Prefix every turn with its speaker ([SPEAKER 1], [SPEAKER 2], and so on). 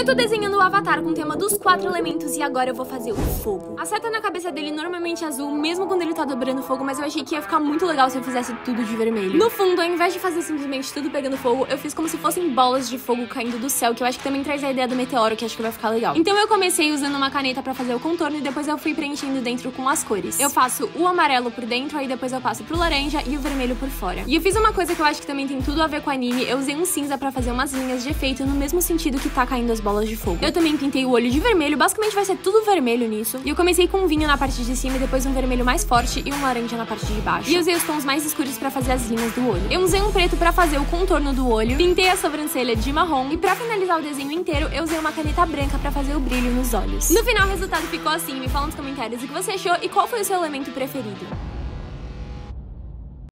[SPEAKER 1] eu tô desenhando o Avatar com o tema dos 4 elementos e agora eu vou fazer o fogo. A seta na cabeça dele normalmente é azul, mesmo quando ele tá dobrando fogo, mas eu achei que ia ficar muito legal se eu fizesse tudo de vermelho. No fundo, ao invés de fazer simplesmente tudo pegando fogo, eu fiz como se fossem bolas de fogo caindo do céu, que eu acho que também traz a ideia do meteoro, que acho que vai ficar legal. Então eu comecei usando uma caneta pra fazer o contorno e depois eu fui preenchendo dentro com as cores. Eu faço o amarelo por dentro, aí depois eu passo pro laranja e o vermelho por fora. E eu fiz uma coisa que eu acho que também tem tudo a ver com anime, eu usei um cinza pra fazer umas linhas de efeito no mesmo sentido que tá caindo as bolas de fogo. Eu também pintei o olho de vermelho, basicamente vai ser tudo vermelho nisso. E eu comecei com um vinho na parte de cima e depois um vermelho mais forte e um laranja na parte de baixo. E eu usei os tons mais escuros pra fazer as linhas do olho. Eu usei um preto pra fazer o contorno do olho, pintei a sobrancelha de marrom e pra finalizar o desenho inteiro, eu usei uma caneta branca pra fazer o brilho nos olhos. No final, o resultado ficou assim. Me fala nos comentários o que você achou e qual foi o seu elemento preferido.